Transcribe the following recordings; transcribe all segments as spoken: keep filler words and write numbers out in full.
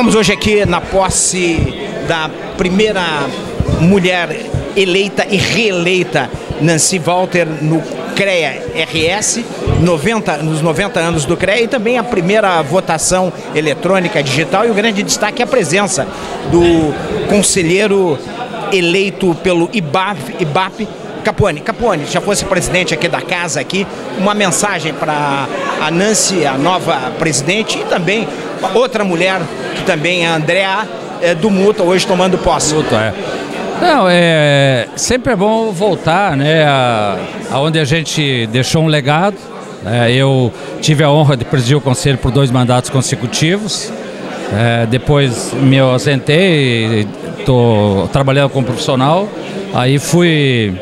Estamos hoje aqui na posse da primeira mulher eleita e reeleita, Nancy Walter, no CREA R S, noventa, nos noventa anos do CREA, e também a primeira votação eletrônica digital. E o grande destaque é a presença do conselheiro eleito pelo I B A P, I B A P Capuani. Capuani, já fosse presidente aqui da casa, aqui, uma mensagem para a Nancy, a nova presidente, e também outra mulher, que também é a Andréa, é, do Muta, hoje tomando posse. Muta, é. Não, é sempre é bom voltar, né, a, aonde a gente deixou um legado. É, eu tive a honra de presidir o conselho por dois mandatos consecutivos. É, depois me ausentei, estou trabalhando como profissional. Aí fui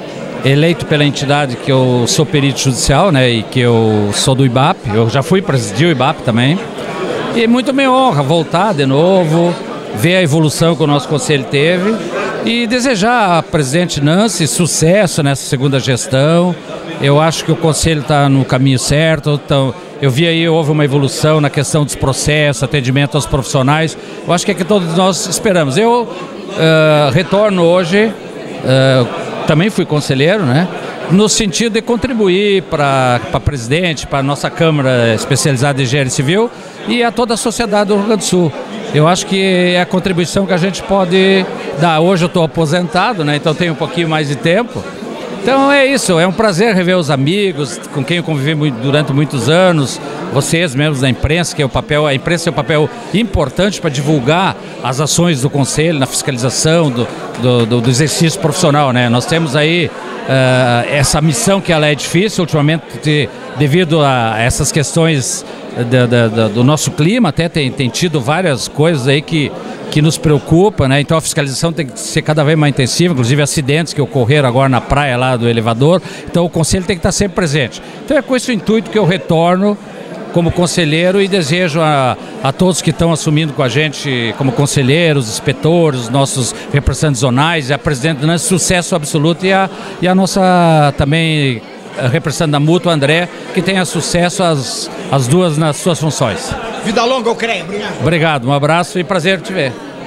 eleito pela entidade que eu sou perito judicial, né, e que eu sou do I B A P. Eu já fui presidir o I B A P também. E muito me honra voltar de novo, ver a evolução que o nosso conselho teve e desejar à presidente Nancy sucesso nessa segunda gestão. Eu acho que o conselho está no caminho certo. Então, eu vi aí, houve uma evolução na questão dos processos, atendimento aos profissionais. Eu acho que é que todos nós esperamos. Eu uh, retorno hoje, uh, também fui conselheiro, né? No sentido de contribuir para a presidente, para a nossa Câmara Especializada em Engenharia Civil e a toda a sociedade do Rio Grande do Sul. Eu acho que é a contribuição que a gente pode dar. Hoje eu estou aposentado, né? Então tenho um pouquinho mais de tempo. Então é isso, é um prazer rever os amigos com quem eu convivi durante muitos anos, vocês mesmos da imprensa, que é o papel, a imprensa é um papel importante para divulgar as ações do Conselho na fiscalização do, do, do, do exercício profissional, né? Nós temos aí uh, essa missão que ela é difícil ultimamente, de, devido a essas questões do, do, do nosso clima, até tem, tem tido várias coisas aí que que nos preocupa, né? Então a fiscalização tem que ser cada vez mais intensiva, inclusive acidentes que ocorreram agora na praia lá do elevador. Então o conselho tem que estar sempre presente. Então é com esse intuito que eu retorno como conselheiro e desejo a, a todos que estão assumindo com a gente como conselheiros, inspetores, nossos representantes zonais, e a presidente Nancy, sucesso absoluto, e a, e a nossa também a representante da Muta, André, que tenha sucesso as, as duas nas suas funções. Vida longa ao CREA, obrigado. Obrigado, um abraço e prazer te ver.